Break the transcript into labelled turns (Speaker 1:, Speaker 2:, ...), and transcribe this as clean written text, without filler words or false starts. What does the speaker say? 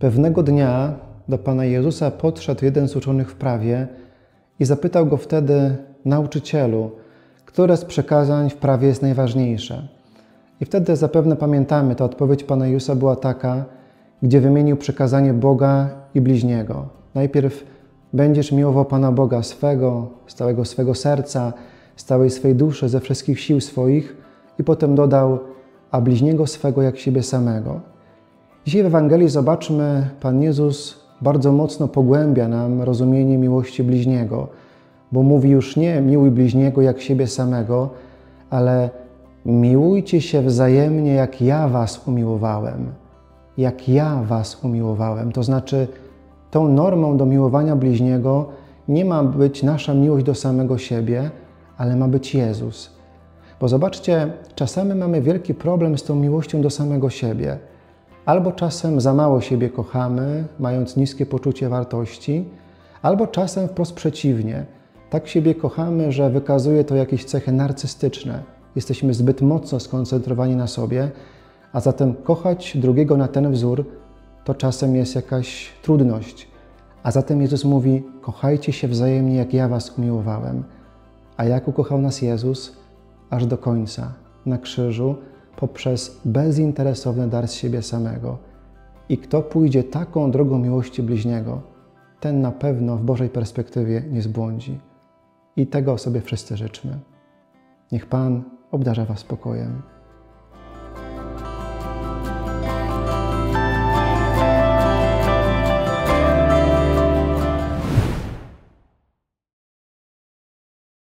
Speaker 1: Pewnego dnia do Pana Jezusa podszedł jeden z uczonych w prawie i zapytał Go wtedy: Nauczycielu, które z przekazań w prawie jest najważniejsze? I wtedy zapewne pamiętamy, ta odpowiedź Pana Jezusa była taka, gdzie wymienił przekazanie Boga i bliźniego. Najpierw będziesz miłował Pana Boga swego, z całego swego serca, z całej swej duszy, ze wszystkich sił swoich, i potem dodał: a bliźniego swego jak siebie samego. Dzisiaj w Ewangelii zobaczmy, Pan Jezus bardzo mocno pogłębia nam rozumienie miłości bliźniego, bo mówi już nie miłuj bliźniego jak siebie samego, ale miłujcie się wzajemnie, jak ja was umiłowałem. Jak ja was umiłowałem. To znaczy, tą normą do miłowania bliźniego nie ma być nasza miłość do samego siebie, ale ma być Jezus. Bo zobaczcie, czasami mamy wielki problem z tą miłością do samego siebie. Albo czasem za mało siebie kochamy, mając niskie poczucie wartości, albo czasem wprost przeciwnie. Tak siebie kochamy, że wykazuje to jakieś cechy narcystyczne. Jesteśmy zbyt mocno skoncentrowani na sobie, a zatem kochać drugiego na ten wzór to czasem jest jakaś trudność. A zatem Jezus mówi: kochajcie się wzajemnie, jak ja was umiłowałem. A jak ukochał nas Jezus? Aż do końca, na krzyżu, poprzez bezinteresowny dar z siebie samego. I kto pójdzie taką drogą miłości bliźniego, ten na pewno w Bożej perspektywie nie zbłądzi. I tego sobie wszyscy życzmy. Niech Pan obdarza was spokojem.